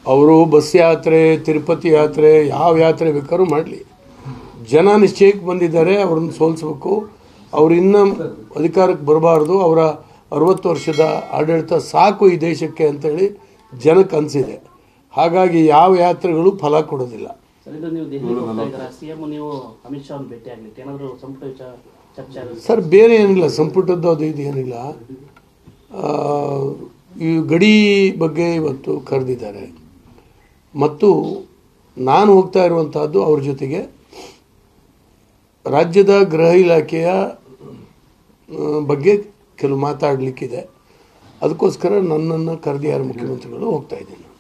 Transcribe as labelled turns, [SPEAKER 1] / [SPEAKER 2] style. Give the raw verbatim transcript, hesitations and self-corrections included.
[SPEAKER 1] ಅವರು ಬಸ್ ಯಾತ್ರೆ, ತಿರುಪತಿ ಯಾತ್ರೆ, ಯಾವ ಯಾತ್ರೆ ಬೇಕಾದ್ರೂ ಮಾಡಲಿ. ಜನ ನಿಶ್ಚಯಕ್ಕೆ ಬಂದಿದ್ದಾರೆ, ಅವ್ರನ್ನ ಸೋಲಿಸ್ಬೇಕು. ಅವ್ರು ಇನ್ನೂ ಅಧಿಕಾರಕ್ಕೆ ಬರಬಾರ್ದು, ಅವರ ಅರವತ್ತು ವರ್ಷದ ಆಡಳಿತ ಸಾಕು ಈ ದೇಶಕ್ಕೆ ಅಂತೇಳಿ ಜನಕ್ಕೆ ಅನಿಸಿದೆ. ಹಾಗಾಗಿ ಯಾವ ಯಾತ್ರೆಗಳು ಫಲ ಕೊಡೋದಿಲ್ಲ. ಸರ್ ಬೇರೆ ಏನಿಲ್ಲ, ಸಂಪುಟದ್ದು ಅದು ಇದು ಏನಿಲ್ಲ. ಈ ಗಡಿ ಬಗ್ಗೆ ಇವತ್ತು ಕರೆದಿದ್ದಾರೆ ಮತ್ತು ನಾನು ಹೋಗ್ತಾ ಇರುವಂತಹದ್ದು ಅವ್ರ ಜೊತೆಗೆ ರಾಜ್ಯದ ಗೃಹ ಇಲಾಖೆಯ ಬಗ್ಗೆ ಕೆಲವು ಮಾತಾಡಲಿಕ್ಕಿದೆ. ಅದಕ್ಕೋಸ್ಕರ ನನ್ನನ್ನು ಕರೆದಿದ್ದಾರೆ ಮುಖ್ಯಮಂತ್ರಿಗಳು, ಹೋಗ್ತಾ ಇದ್ದೀನಿ.